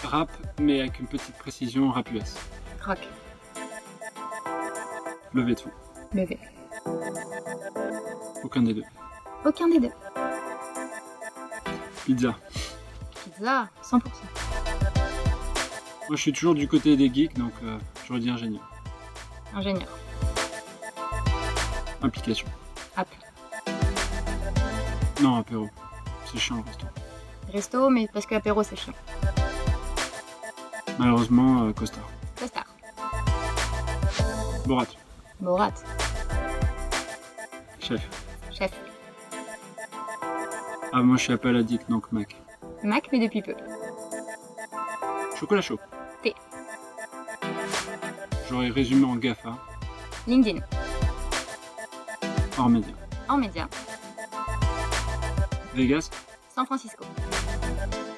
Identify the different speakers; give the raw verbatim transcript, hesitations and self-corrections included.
Speaker 1: Rap, mais avec une petite précision rap U S.
Speaker 2: Rock.
Speaker 1: Levée de fond.
Speaker 2: Levé.
Speaker 1: Aucun des deux.
Speaker 2: Aucun des deux.
Speaker 1: Pizza.
Speaker 2: Pizza, cent pour cent.
Speaker 1: Moi je suis toujours du côté des geeks, donc euh, j'aurais dit ingénieur.
Speaker 2: Ingénieur.
Speaker 1: Implication.
Speaker 2: App.
Speaker 1: Non, apéro. C'est chiant le resto.
Speaker 2: Resto, mais parce que apéro c'est chiant.
Speaker 1: Malheureusement, euh, costard.
Speaker 2: Costard.
Speaker 1: Borat.
Speaker 2: Borat.
Speaker 1: Chef.
Speaker 2: Chef.
Speaker 1: Ah, moi je suis Apple addict, donc Mac.
Speaker 2: Mac, mais depuis peu.
Speaker 1: Chocolat chaud.
Speaker 2: Thé.
Speaker 1: J'aurais résumé en GAFA.
Speaker 2: LinkedIn.
Speaker 1: Hors média.
Speaker 2: En média.
Speaker 1: Vegas.
Speaker 2: San Francisco.